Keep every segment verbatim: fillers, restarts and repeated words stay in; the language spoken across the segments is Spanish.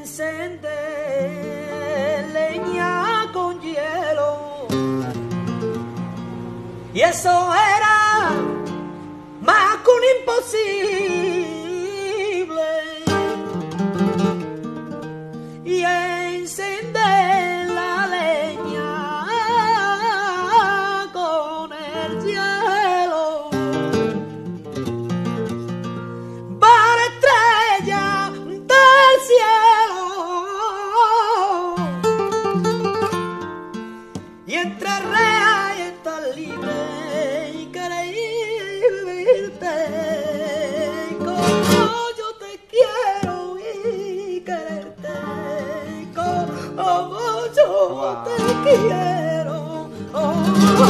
encender leña con hielo. Y eso era más que un imposible. Y encender la leña con el hielo. Para estrella del cielo. Y entre real y estar libre. Wow. Te quiero, oh, oh, oh.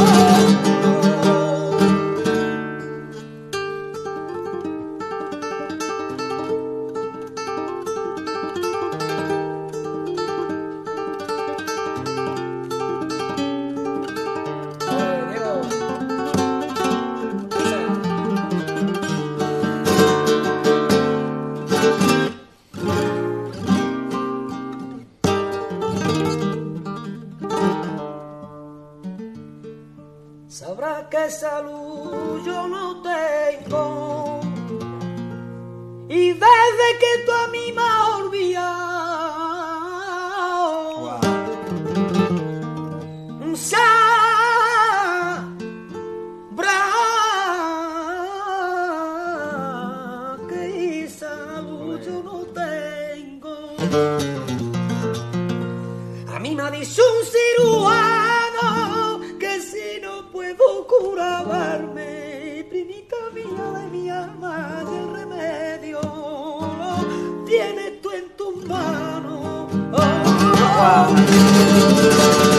Sabrás que salud yo no tengo, y desde que tú a mí me has olvidado, wow. Sabrás que salud yo no tengo. A mí me ha dicho un cirujano que si no puedo curarme, primita mía de mi alma, y el remedio lo tienes tú en tus manos. Oh, oh, oh.